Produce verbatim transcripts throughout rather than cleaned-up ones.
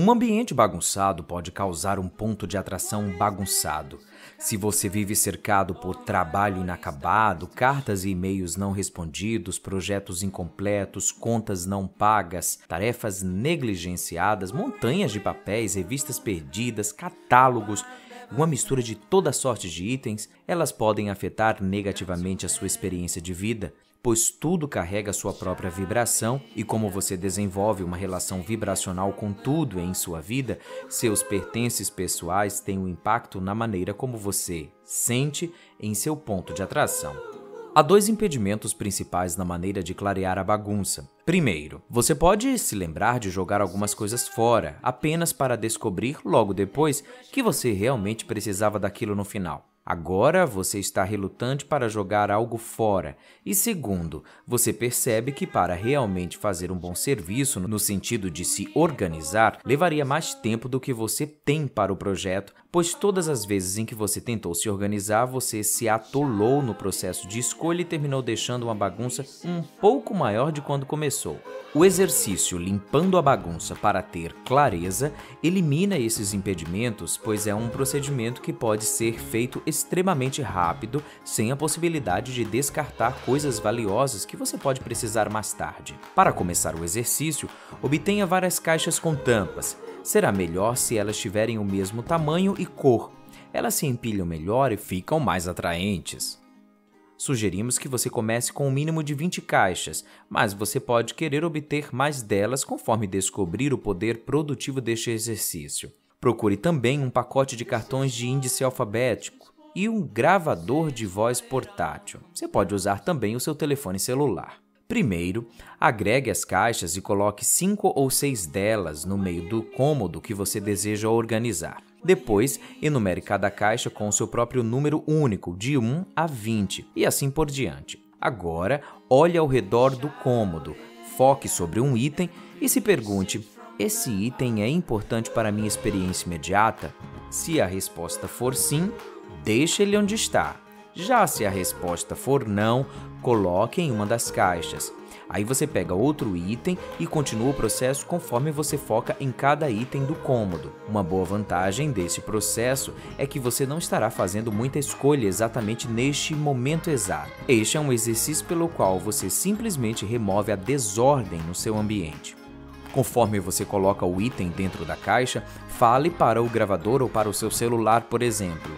Um ambiente bagunçado pode causar um ponto de atração bagunçado. Se você vive cercado por trabalho inacabado, cartas e e-mails não respondidos, projetos incompletos, contas não pagas, tarefas negligenciadas, montanhas de papéis, revistas perdidas, catálogos, uma mistura de toda sorte de itens, elas podem afetar negativamente a sua experiência de vida, pois tudo carrega sua própria vibração e como você desenvolve uma relação vibracional com tudo em sua vida, seus pertences pessoais têm um impacto na maneira como você sente em seu ponto de atração. Há dois impedimentos principais na maneira de clarear a bagunça. Primeiro, você pode se lembrar de jogar algumas coisas fora, apenas para descobrir logo depois que você realmente precisava daquilo no final. Agora você está relutante para jogar algo fora. E segundo, você percebe que para realmente fazer um bom serviço, no sentido de se organizar, levaria mais tempo do que você tem para o projeto, pois todas as vezes em que você tentou se organizar, você se atolou no processo de escolha e terminou deixando uma bagunça um pouco maior de quando começou. O exercício Limpando a Bagunça para ter clareza elimina esses impedimentos, pois é um procedimento que pode ser feito extremamente rápido, sem a possibilidade de descartar coisas valiosas que você pode precisar mais tarde. Para começar o exercício, obtenha várias caixas com tampas. Será melhor se elas tiverem o mesmo tamanho e cor. Elas se empilham melhor e ficam mais atraentes. Sugerimos que você comece com um mínimo de vinte caixas, mas você pode querer obter mais delas conforme descobrir o poder produtivo deste exercício. Procure também um pacote de cartões de índice alfabético e um gravador de voz portátil. Você pode usar também o seu telefone celular. Primeiro, agregue as caixas e coloque cinco ou seis delas no meio do cômodo que você deseja organizar. Depois, enumere cada caixa com o seu próprio número único, de um a vinte, e assim por diante. Agora, olhe ao redor do cômodo, foque sobre um item e se pergunte: esse item é importante para a minha experiência imediata? Se a resposta for sim, deixe ele onde está. Já se a resposta for não, coloque em uma das caixas. Aí você pega outro item e continua o processo conforme você foca em cada item do cômodo. Uma boa vantagem desse processo é que você não estará fazendo muita escolha exatamente neste momento exato. Este é um exercício pelo qual você simplesmente remove a desordem no seu ambiente. Conforme você coloca o item dentro da caixa, fale para o gravador ou para o seu celular, por exemplo.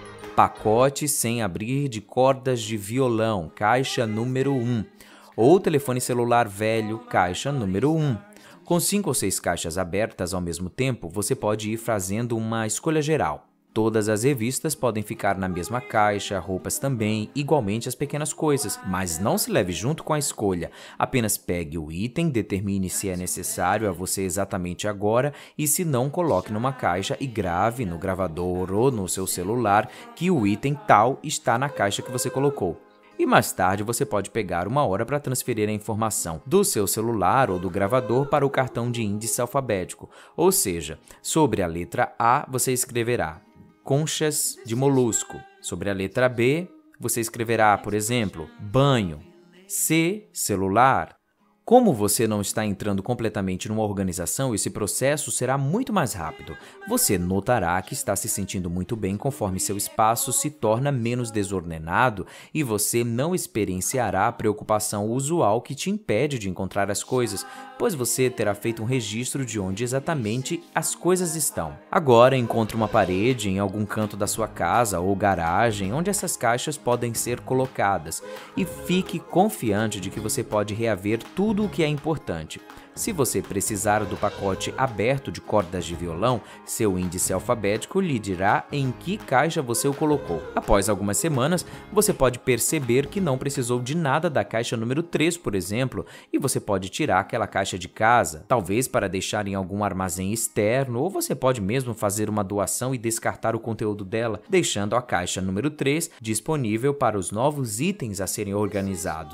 Pacote sem abrir de cordas de violão, caixa número um. Ou telefone celular velho, caixa número um. Com cinco ou seis caixas abertas ao mesmo tempo, você pode ir fazendo uma escolha geral. Todas as revistas podem ficar na mesma caixa, roupas também, igualmente as pequenas coisas, mas não se leve junto com a escolha. Apenas pegue o item, determine se é necessário a você exatamente agora e se não, coloque numa caixa e grave no gravador ou no seu celular que o item tal está na caixa que você colocou. E mais tarde você pode pegar uma hora para transferir a informação do seu celular ou do gravador para o cartão de índice alfabético. Ou seja, sobre a letra A você escreverá conchas de molusco. Sobre a letra B você escreverá, por exemplo, banho. C, celular. Como você não está entrando completamente numa organização, esse processo será muito mais rápido. Você notará que está se sentindo muito bem conforme seu espaço se torna menos desordenado e você não experienciará a preocupação usual que te impede de encontrar as coisas, pois você terá feito um registro de onde exatamente as coisas estão. Agora encontre uma parede em algum canto da sua casa ou garagem onde essas caixas podem ser colocadas e fique confiante de que você pode reaver tudo o que é importante. Se você precisar do pacote aberto de cordas de violão, seu índice alfabético lhe dirá em que caixa você o colocou. Após algumas semanas, você pode perceber que não precisou de nada da caixa número três, por exemplo, e você pode tirar aquela caixa de casa, talvez para deixar em algum armazém externo, ou você pode mesmo fazer uma doação e descartar o conteúdo dela, deixando a caixa número três disponível para os novos itens a serem organizados.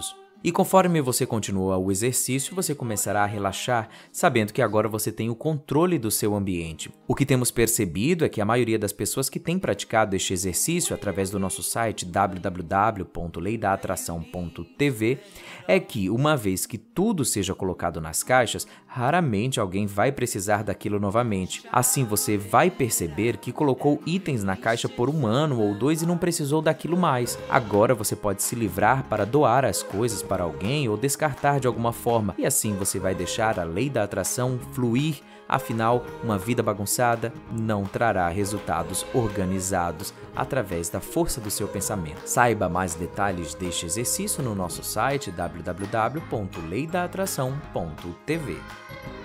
E conforme você continua o exercício, você começará a relaxar, sabendo que agora você tem o controle do seu ambiente. O que temos percebido é que a maioria das pessoas que têm praticado este exercício através do nosso site w w w ponto lei da atração ponto t v é que, uma vez que tudo seja colocado nas caixas, raramente alguém vai precisar daquilo novamente. Assim, você vai perceber que colocou itens na caixa por um ano ou dois e não precisou daquilo mais. Agora você pode se livrar para doar as coisas para alguém ou descartar de alguma forma, e assim você vai deixar a lei da atração fluir. Afinal, uma vida bagunçada não trará resultados organizados através da força do seu pensamento. Saiba mais detalhes deste exercício no nosso site w w w ponto lei da atração ponto t v.